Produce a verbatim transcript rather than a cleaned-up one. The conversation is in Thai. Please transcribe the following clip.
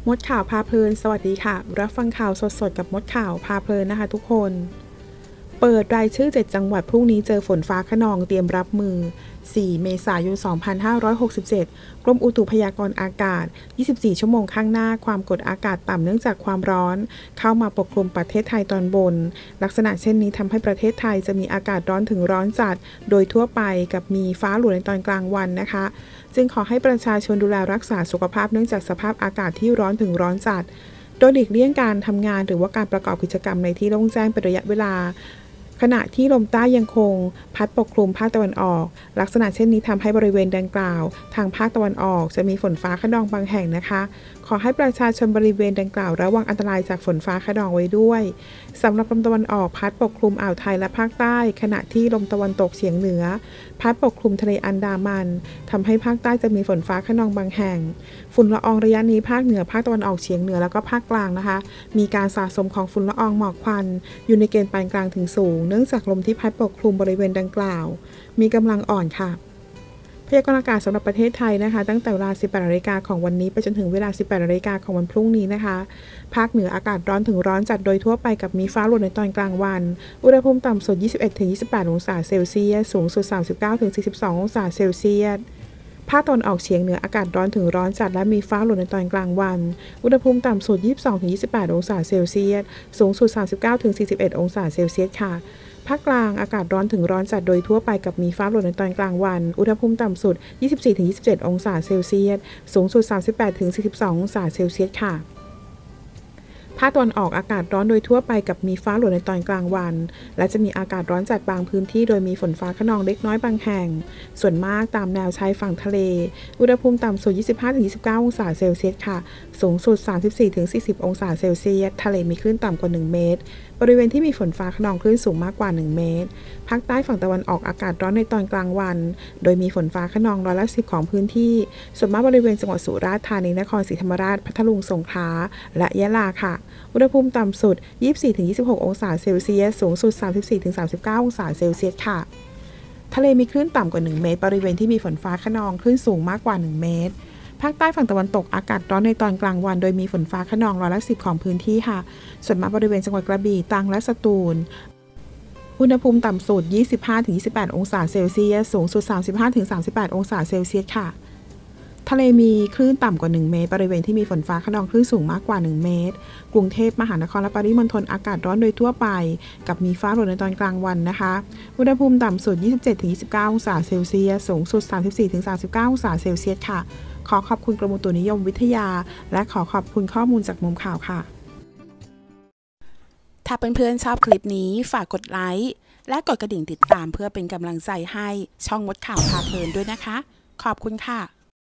มดข่าวพาเพลินสวัสดีค่ะรับฟังข่าวสดๆกับมดข่าวพาเพลินนะคะทุกคนเปิดรายชื่อเจ็ดจังหวัดพรุ่งนี้เจอฝนฟ้าคะนองเตรียมรับมือสี่เมษายนสองพันห้าร้อยหกสิบเจ็ดกรมอุตุพยากรณ์อากาศยี่สิบสี่ชั่วโมงข้างหน้าความกดอากาศต่ำเนื่องจากความร้อนเข้ามาปกคลุมประเทศไทยตอนบนลักษณะเช่นนี้ทำให้ประเทศไทยจะมีอากาศร้อนถึงร้อนจัดโดยทั่วไปกับมีฟ้าหลัวในตอนกลางวันนะคะจึงขอให้ประชาชนดูแลรักษาสุขภาพเนื่องจากสภาพอากาศที่ร้อนถึงร้อนจัดโดยหลีกเลี่ยงการทำงานหรือว่าการประกอบกิจกรรมในที่โล่งแจ้งเป็นระยะเวลาขณะที่ลมใต้ยังคงพัดปกคลุมภาคตะวันออกลักษณะเช่นนี้ทำให้บริเวณดังกล่าวทางภาคตะวันออกจะมีฝนฟ้าคะนองบางแห่งนะคะขอให้ประชาชนบริเวณดังกล่าวระวังอันตรายจากฝนฟ้าคะนองไว้ด้วยสำหรับลมตะวันออกพัดปกคลุมอ่าวไทยและภาคใต้ขณะที่ลมตะวันตกเฉียงเหนือพัดปกคลุมทะเลอันดามันทำให้ภาคใต้จะมีฝนฟ้าคะนองบางแห่งฝุ่นละอองระยะนี้ภาคเหนือภาคตะวันออกเฉียงเหนือแล้วก็ภาคกลางนะคะมีการสะสมของฝุ่นละอองหมอกควันอยู่ในเกณฑ์ปานกลางถึงสูงเนื่องจากลมที่พัดปกคลุมบริเวณดังกล่าวมีกำลังอ่อนค่ะพยากรณ์อากาศสำหรับประเทศไทยนะคะตั้งแต่เวลา สิบแปดนาฬิกาของวันนี้ไปจนถึงเวลา สิบแปดนาฬิกาของวันพรุ่งนี้นะคะภาคเหนืออากาศร้อนถึงร้อนจัดโดยทั่วไปกับมีฟ้าหลัวในตอนกลางวันอุณหภูมิต่ำสุด ยี่สิบเอ็ดถึงยี่สิบแปด องศาเซลเซียสสูงสุด สามสิบเก้าถึงสี่สิบสอง องศาเซลเซียสภาคตะวันออกเฉียงเหนืออากาศร้อนถึงร้อนจัดและมีฟ้าหลัวในตอนกลางวันอุณหภูมิต่ำสุด ยี่สิบสองถึงยี่สิบแปด องศาเซลเซียสสูงสุด สามสิบเก้าถึงสี่สิบเอ็ด องศาเซลเซียสค่ะภาคกลางอากาศร้อนถึงร้อนจัดโดยทั่วไปกับมีฟ้าหลัวในตอนกลางวันอุณหภูมิต่ำสุด ยี่สิบสี่ถึงยี่สิบเจ็ด องศาเซลเซียสสูงสุด สามสิบแปดถึงสี่สิบสอง องศาเซลเซียสค่ะภาคตะวันออกอากาศร้อนโดยทั่วไปกับมีฟ้าหลัวในตอนกลางวันและจะมีอากาศร้อนจัดบางพื้นที่โดยมีฝนฟ้าคะนองเล็กน้อยบางแห่งส่วนมากตามแนวชายฝั่งทะเลอุณหภูมิต่ำสุด ยี่สิบห้าถึงยี่สิบเก้า องศาเซลเซียสค่ะสูงสุด สามสิบสี่ถึงสี่สิบ องศาเซลเซียสทะเลมีคลื่นต่ำกว่าหนึ่งเมตรบริเวณที่มีฝนฟ้าคะนองคลื่นสูงมากกว่าหนึ่งเมตรภาคใต้ฝั่งตะวันออกอากาศร้อนในตอนกลางวันโดยมีฝนฟ้าคะนองร้อยละสิบของพื้นที่ส่วนมากบริเวณจังหวัดสุราษฎร์ธานีนครศรีธรรมราชพัทลุงสงขลาและยะลาค่ะอุณหภูมิต่ำสุด ยี่สิบสี่ถึงยี่สิบหก องศาเซลเซียสสูงสุด สามสิบสี่ถึงสามสิบเก้า องศาเซลเซียสค่ะทะเลมีคลื่นต่ำกว่าหนึ่งเมตรบริเวณที่มีฝนฟ้าคะนองคลื่นสูงมากกว่าหนึ่งเมตรภาคใต้ฝั่งตะวันตกอากาศร้อนในตอนกลางวันโดยมีฝนฟ้าคะนองร้อยละสิบของพื้นที่ค่ะส่วนมากบริเวณจังหวัดกระบี่ตรังและสตูลอุณหภูมิต่ำสุด ยี่สิบห้าถึงยี่สิบแปด องศาเซลเซียสสูงสุด สามสิบห้าถึงสามสิบแปด องศาเซลเซียสค่ะทะเลมีคลื่นต่ำกว่าหนึ่งเมตรบริเวณที่มีฝนฟ้าคะนองคลื่นสูงมากกว่าหนึ่งเมตรกรุงเทพมหานครและปริมณฑลอากาศร้อนโดยทั่วไปกับมีฟ้าหลัวในตอนกลางวันนะคะอุณหภูมิต่ำสุด ยี่สิบเจ็ดถึงยี่สิบเก้า องศาเซลเซียสสูงสุด สามสิบสี่ถึงสามสิบเก้า องศาเซลเซียสค่ะขอขอบคุณกรมอุตุนิยมวิทยาและขอขอบคุณข้อมูลจากมุมข่าวค่ะถ้าเพื่อนๆชอบคลิปนี้ฝากกดไลค์และกดกระดิ่งติดตามเพื่อเป็นกำลังใจให้ช่องมดข่าวพาเพลินด้วยนะคะขอบคุณค่ะ